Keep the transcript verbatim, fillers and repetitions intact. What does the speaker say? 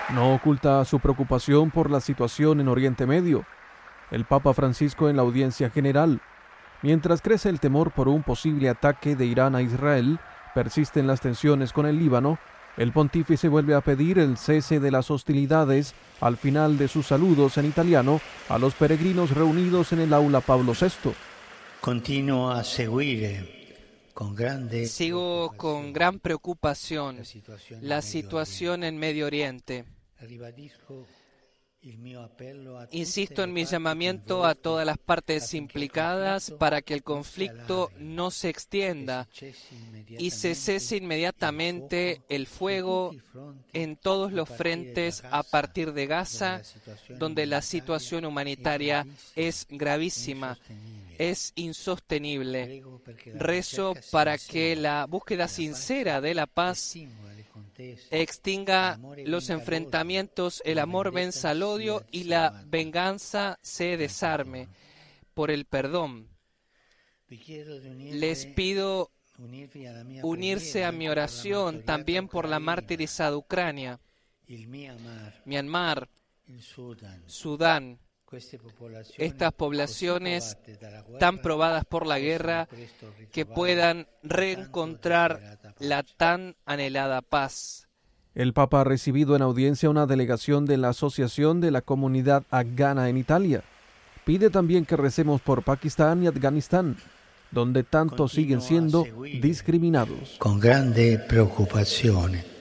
No oculta su preocupación por la situación en Oriente Medio. El Papa Francisco en la audiencia general. Mientras crece el temor por un posible ataque de Irán a Israel, persisten las tensiones con el Líbano, el pontífice vuelve a pedir el cese de las hostilidades al final de sus saludos en italiano a los peregrinos reunidos en el aula Pablo sexto. Continuo a seguire con grande Sigo con gran preocupación la situación en Medio Oriente. Insisto en mi llamamiento a todas las partes implicadas para que el conflicto no se extienda y se cese inmediatamente el fuego en todos los frentes a partir de Gaza, donde la situación humanitaria es gravísima, es insostenible. Rezo para que la búsqueda sincera de la paz extinga los enfrentamientos, el amor venza al odio y la venganza se desarme por el perdón. Les pido unirse a mi oración también por la martirizada Ucrania, Myanmar, Sudán, estas poblaciones tan probadas por la guerra que puedan reencontrar la tan anhelada paz. El Papa ha recibido en audiencia una delegación de la Asociación de la Comunidad Afgana en Italia. Pide también que recemos por Pakistán y Afganistán, donde tantos siguen siendo discriminados. Con grande preocupazione